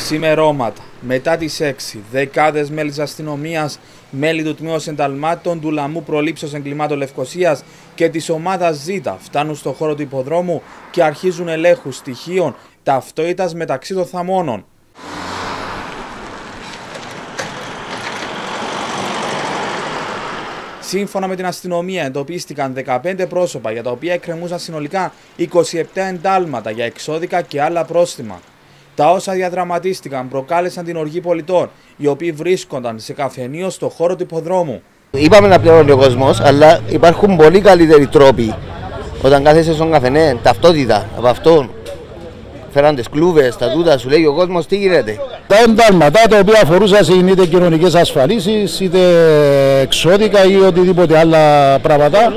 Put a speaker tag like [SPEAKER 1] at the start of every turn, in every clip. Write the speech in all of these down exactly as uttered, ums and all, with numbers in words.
[SPEAKER 1] Ξημερώματα, μετά τις έξι, δεκάδες μέλη της αστυνομίας, μέλη του Τμήματος Ενταλμάτων του Λαμού Προλήψεως Εγκλημάτων Λευκωσίας και της ομάδας Ζήτα φτάνουν στο χώρο του υποδρόμου και αρχίζουν ελέγχους στοιχείων ταυτότητας μεταξύ των θαμώνων. Σύμφωνα με την αστυνομία, εντοπίστηκαν δεκαπέντε πρόσωπα για τα οποία εκκρεμούσαν συνολικά είκοσι επτά εντάλματα για εξώδικα και άλλα πρόστιμα. Τα όσα διαδραματίστηκαν προκάλεσαν την οργή πολιτών, οι οποίοι βρίσκονταν σε καφενείο στο χώρο του υποδρόμου.
[SPEAKER 2] Είπαμε να πληρώνει ο κόσμος, αλλά υπάρχουν πολύ καλύτεροι τρόποι. Όταν κάθεσαι στον καφενέ, ταυτότητα από αυτόν. Φέραν τις κλούβες, τα τούτα, σου λέει ο κόσμος τι γίνεται.
[SPEAKER 3] Τα εντάλματα τα οποία αφορούσαν είτε κοινωνικές ασφαλίσεις, είτε εξώδικα ή οτιδήποτε άλλα πράγματα.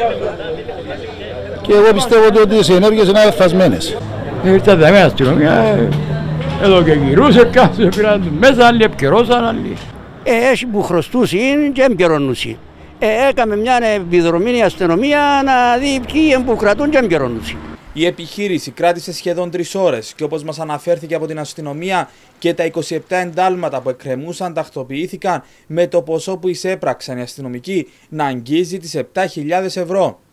[SPEAKER 3] Και εγώ πιστεύω ότι οι ενέργειες είναι αδεφασμένες.
[SPEAKER 4] Ήρθα τα μέσα αστυνομία, εδώ και γυρούσε κάθε πήραν μέσα, άλλοι επικαιρώσαν, άλλοι.
[SPEAKER 5] Έτσι που χρωστούσαν και εμπειρονούσαν. Έκαμε μια επιδρομή αστυνομία να δει ποιοι που κρατούν και εμπειρονούσαν.
[SPEAKER 1] Η επιχείρηση κράτησε σχεδόν τρεις ώρες και όπως μας αναφέρθηκε από την αστυνομία και τα είκοσι επτά εντάλματα που εκκρεμούσαν τακτοποιήθηκαν με το ποσό που εισέπραξαν οι αστυνομικοί να αγγίζει τις επτά χιλιάδες ευρώ.